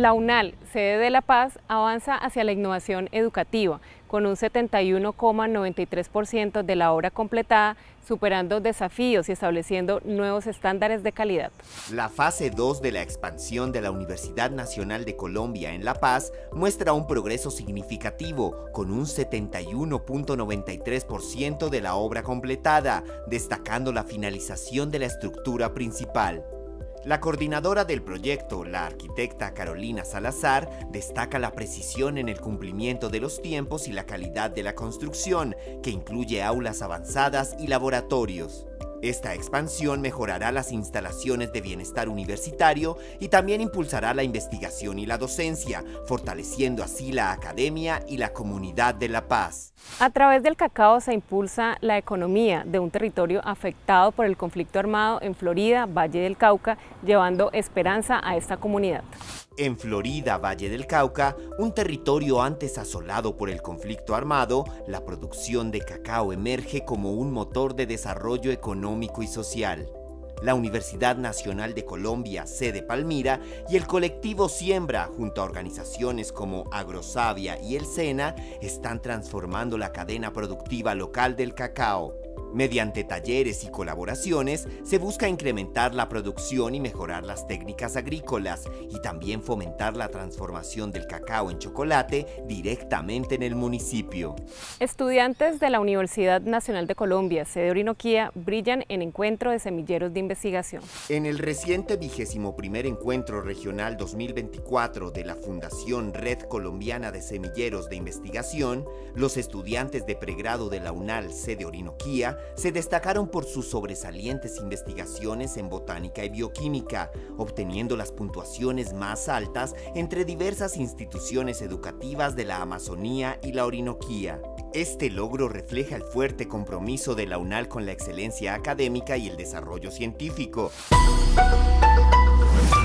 La UNAL, sede de La Paz, avanza hacia la innovación educativa, con un 71,93% de la obra completada, superando desafíos y estableciendo nuevos estándares de calidad. La fase 2 de la expansión de la Universidad Nacional de Colombia en La Paz muestra un progreso significativo, con un 71,93% de la obra completada, destacando la finalización de la estructura principal. La coordinadora del proyecto, la arquitecta Carolina Salazar, destaca la precisión en el cumplimiento de los tiempos y la calidad de la construcción, que incluye aulas avanzadas y laboratorios. Esta expansión mejorará las instalaciones de bienestar universitario y también impulsará la investigación y la docencia, fortaleciendo así la academia y la comunidad de La Paz. A través del cacao se impulsa la economía de un territorio afectado por el conflicto armado en Florida, Valle del Cauca, llevando esperanza a esta comunidad. En Florida, Valle del Cauca, un territorio antes asolado por el conflicto armado, la producción de cacao emerge como un motor de desarrollo económico y social. La Universidad Nacional de Colombia, sede Palmira, y el colectivo Siembra, junto a organizaciones como Agrosavia y El Sena, están transformando la cadena productiva local del cacao. Mediante talleres y colaboraciones, se busca incrementar la producción y mejorar las técnicas agrícolas, y también fomentar la transformación del cacao en chocolate directamente en el municipio. Estudiantes de la Universidad Nacional de Colombia, sede Orinoquía, brillan en encuentro de semilleros de investigación. En el reciente 21º Encuentro Regional 2024 de la Fundación Red Colombiana de Semilleros de Investigación, los estudiantes de pregrado de la UNAL, sede Orinoquía, se destacaron por sus sobresalientes investigaciones en botánica y bioquímica, obteniendo las puntuaciones más altas entre diversas instituciones educativas de la Amazonía y la Orinoquía. Este logro refleja el fuerte compromiso de la UNAL con la excelencia académica y el desarrollo científico.